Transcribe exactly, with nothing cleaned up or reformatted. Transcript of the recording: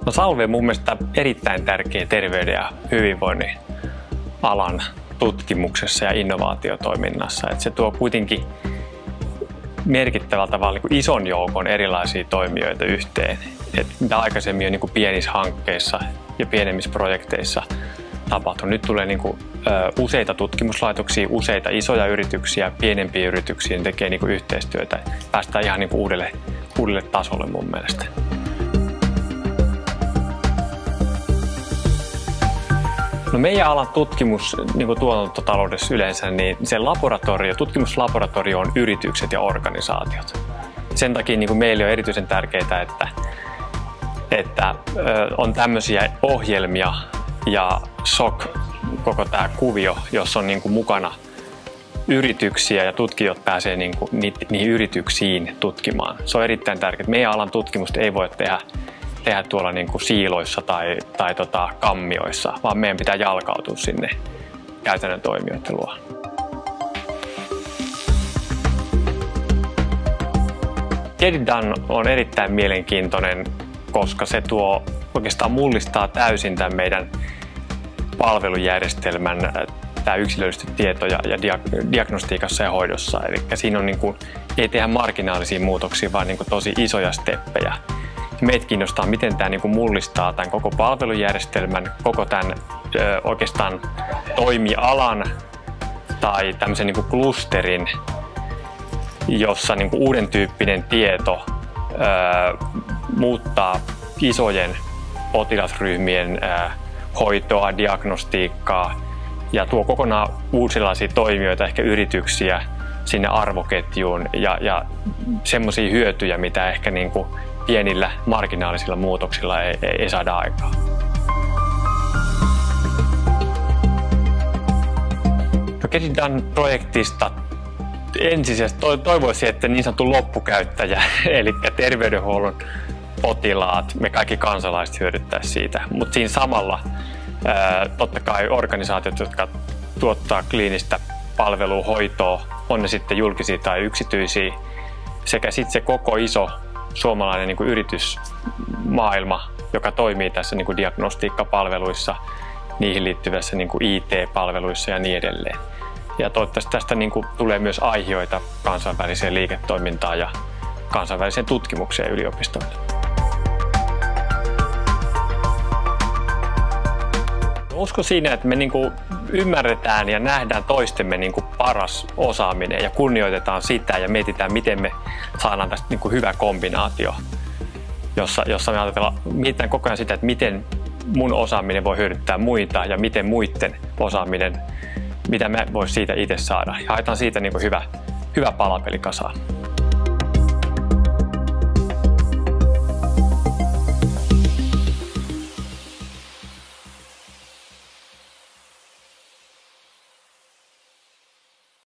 No Salve on mun mielestä erittäin tärkeä terveyden ja hyvinvoinnin alan tutkimuksessa ja innovaatiotoiminnassa. Että se tuo kuitenkin merkittävällä tavalla niin kuin ison joukon erilaisia toimijoita yhteen. Että mitä aikaisemmin on niin kuin pienissä hankkeissa ja pienemmissä projekteissa tapahtunut. Nyt tulee niin kuin, ö, useita tutkimuslaitoksia, useita isoja yrityksiä, pienempiä yrityksiä, ne tekee niin kuin yhteistyötä. Päästään ihan niin kuin uudelle, uudelle tasolle mun mielestä. No meidän alan tutkimus niin kuin tuotantotaloudessa yleensä, niin se laboratorio, tutkimuslaboratorio on yritykset ja organisaatiot. Sen takia niin kuin meille on erityisen tärkeää, että, että ö, on tämmöisiä ohjelmia ja S O C, koko tämä kuvio, jossa on niin kuin mukana yrityksiä ja tutkijat pääsee niin kuin niihin yrityksiin tutkimaan. Se on erittäin tärkeää. Meidän alan tutkimusta ei voi tehdä tehdä tuolla niin kuin siiloissa tai, tai tota kammioissa, vaan meidän pitää jalkautua sinne käytännön toimijoiden luo. Get it done on erittäin mielenkiintoinen, koska se tuo oikeastaan mullistaa täysin tämän meidän palvelujärjestelmän tämä yksilöllistetty tietoja ja dia- diagnostiikassa ja hoidossa. Eli siinä on niin kuin, ei tehdä marginaalisia muutoksia, vaan niin kuin tosi isoja steppejä. Meitä kiinnostaa, miten tämä niin kuin mullistaa tämän koko palvelujärjestelmän, koko tämän ö, oikeastaan toimialan tai tämmöisen niin kuin klusterin, jossa niin kuin uuden tyyppinen tieto ö, muuttaa isojen potilasryhmien ö, hoitoa, diagnostiikkaa ja tuo kokonaan uusilaisia toimijoita, ehkä yrityksiä sinne arvoketjuun ja, ja semmoisia hyötyjä, mitä ehkä niin kuin pienillä marginaalisilla muutoksilla ei, ei, ei saada aikaa. No Get it done-projektista ensisijaisesti toivoisin, että niin sanottu loppukäyttäjä, eli terveydenhuollon potilaat, me kaikki kansalaiset hyödyttäisi siitä, mutta siinä samalla ää, totta kai organisaatiot, jotka tuottaa kliinistä palvelua, hoitoa, on ne sitten julkisia tai yksityisiä, sekä sitten se koko iso suomalainen niin kuin yritysmaailma, joka toimii tässä niin kuin diagnostiikkapalveluissa, niihin liittyvissä niin kuin I T-palveluissa ja niin edelleen. Ja toivottavasti tästä niin kuin tulee myös aihioita kansainväliseen liiketoimintaan ja kansainväliseen tutkimukseen yliopistoille. Uskon siinä, että me niin kuin ymmärretään ja nähdään toistemme niin kuin paras osaaminen ja kunnioitetaan sitä ja mietitään, miten me saadaan tästä niin kuin hyvä kombinaatio, jossa, jossa me ajatellaan, mietitään koko ajan sitä, että miten mun osaaminen voi hyödyttää muita ja miten muiden osaaminen, mitä me voisi siitä itse saada. Ja haetaan siitä niin kuin hyvä, hyvä palapeli kasaan.